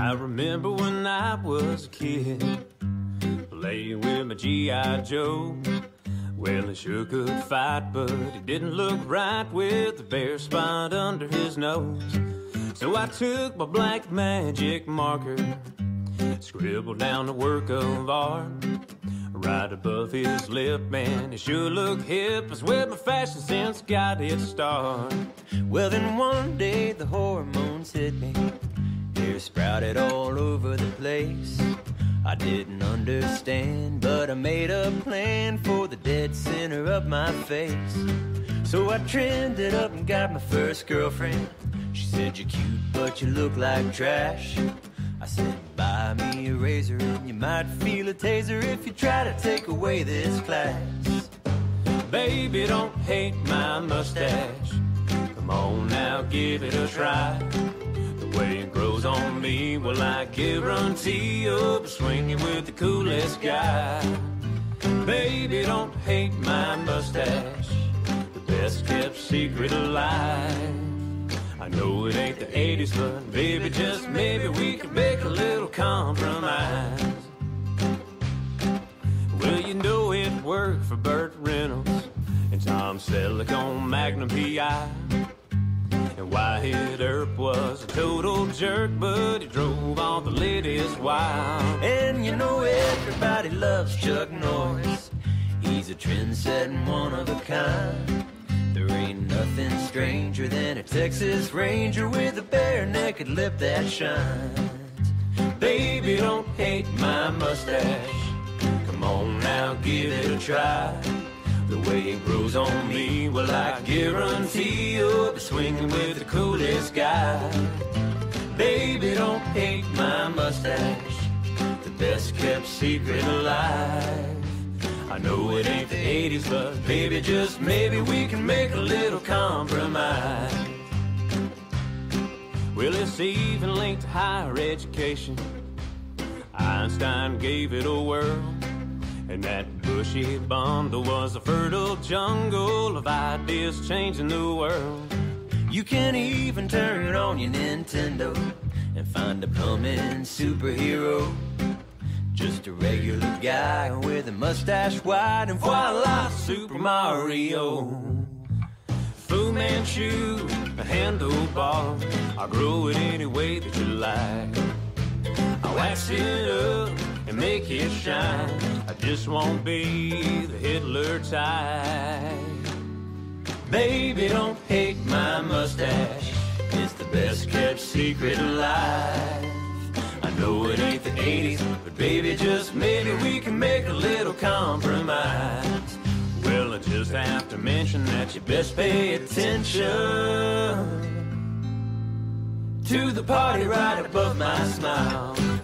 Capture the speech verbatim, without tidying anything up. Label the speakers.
Speaker 1: I remember when I was a kid, playing with my G I Joe. Well, he sure could fight, but he didn't look right with the bare spot under his nose. So I took my black magic marker, scribbled down a work of art right above his lip. Man, he sure looked hip. It's where my fashion sense got its start. Well, then one day the hormones hit me, hair sprouted all over the place. I didn't understand, but I made a plan for the dead center of my face. So I trimmed it up and got my first girlfriend. She said, "You're cute, but you look like trash." I said, "Buy me a razor and you might feel a taser if you try to take away this class." Baby, don't hate my mustache. Come on now, give it a try. The way it grows on me, well, I guarantee you'll be swinging with the coolest guy. Baby, don't hate my mustache, the best kept secret alive. I know it ain't the eighties, but baby, just maybe we could make a little compromise. Well, you know it worked for Burt Reynolds and Tom Selleck on Magnum P I. And Wyatt Earp was a total jerk, but he drove all the ladies wild. And you know everybody loves Chuck Norris. He's a trendsetting one of a kind. There ain't nothing stranger than a Texas Ranger with a bare naked lip that shines. Baby, don't hate my mustache. Come on now, give it a try. The way it grows on me, well, I guarantee you'll be swinging with the coolest guy. Baby, don't hate my mustache, the best kept secret alive. I know it ain't the eighties, but baby, just maybe we can make a little compromise. Well, it's even linked to higher education. Einstein gave it a whirl, and that bushy bundle was a fertile jungle of ideas changing the world. You can even turn on your Nintendo and find a plumbing superhero, just a regular guy with a mustache wide, and voila, Super Mario. Fu Manchu, a handlebar, I'll grow it any way that you like. I'll wax it up and make it shine. I just won't be the Hitler type. Baby, don't hate my mustache, it's the best kept secret alive. I know it ain't the eighties, but baby, just maybe we can make a little compromise. Well, I just have to mention that you best pay attention to the party right above my smile.